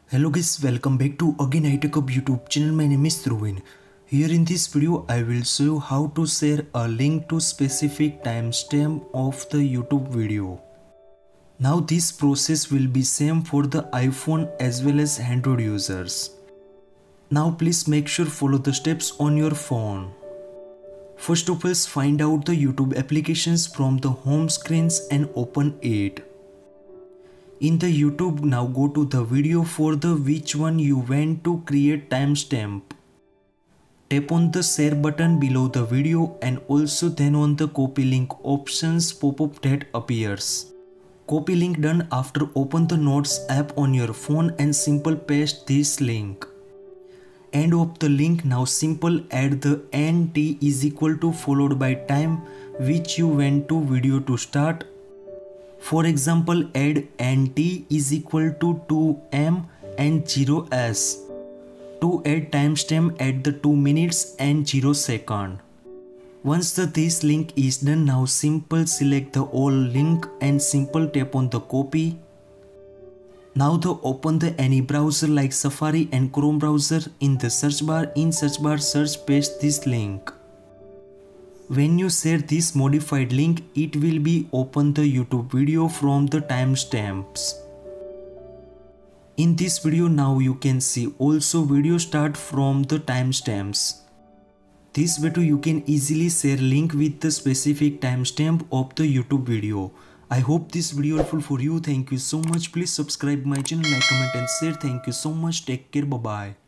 Hello guys, welcome back to again iTechHub YouTube channel. My name is Ruvin. Here in this video I will show you how to share a link to specific timestamp of the YouTube video. Now this process will be same for the iPhone as well as Android users. Now please make sure follow the steps on your phone. First of all, find out the YouTube applications from the home screens and open it. In the YouTube, now go to the video for the which one you want to create timestamp. Tap on the share button below the video and also then on the copy link options pop-up that appears. Copy link done. After open the Notes app on your phone and simple paste this link. End of the link. Now simple add the nt is equal to followed by time which you want to video to start. For example, add nt is equal to 2m and 0s. To add timestamp at the 2 minutes and 0 second. Once this link is done, now simple select the all link and simple tap on the copy. Now open the any browser like Safari and Chrome browser. In the search bar, search paste this link. When you share this modified link, it will be open the YouTube video from the timestamps. In this video now you can see also video start from the timestamps. This way too you can easily share link with the specific timestamp of the YouTube video. I hope this video helpful for you. Thank you so much. Please subscribe my channel, like, comment and share. Thank you so much. Take care. Bye bye.